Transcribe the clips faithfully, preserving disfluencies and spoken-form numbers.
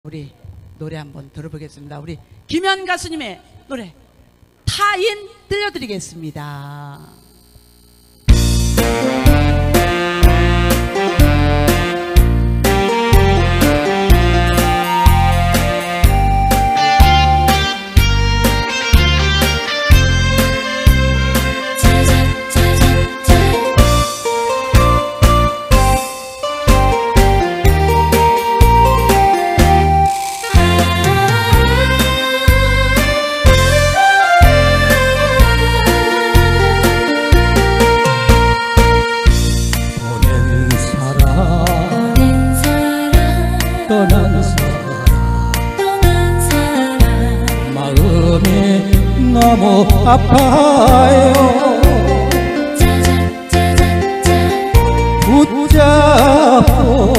우리 노래 한번 들어보겠습니다. 우리 김현 가수님의 노래 타인 들려드리겠습니다. 떠난 사람, 떠난 사람 마음이 너무 아파요. 짜자짜자짜 붙잡고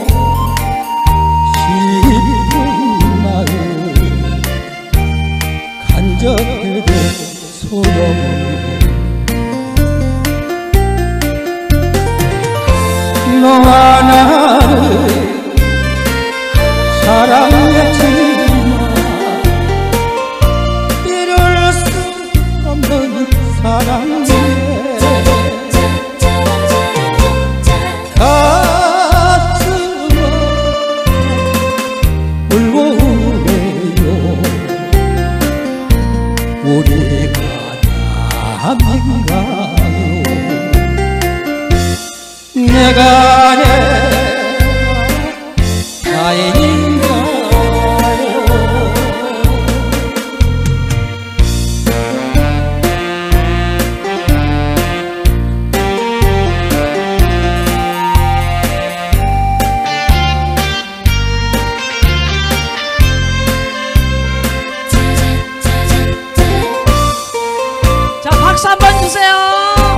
싶은 마음 간절해도 소용없네. 너와 나를 사랑했지만 이룰 수 없는 사랑에 가슴은 울고 우네요. 우리가 남인가요? 내가 내 타인인가요? 자, 박수 한번 주세요.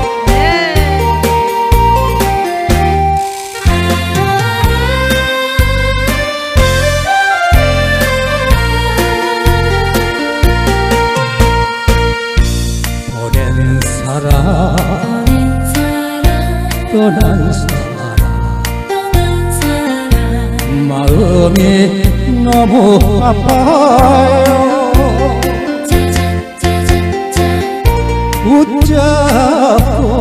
사랑, 떠난 사람, 떠난 사람 마음이 너무 아파요. 붙잡고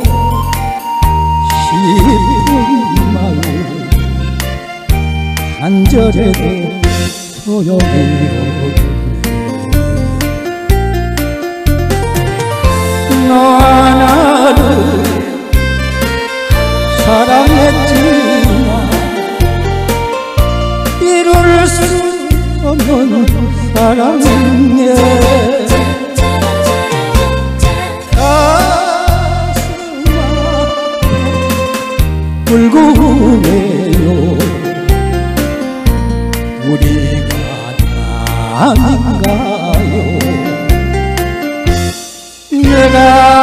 싶은 마음 간절해도 소용이 없네. 너와 나를 사랑했지만 이룰 수 없는 사랑에 가슴아 울고 우네요. 우리가 남인가요? 내가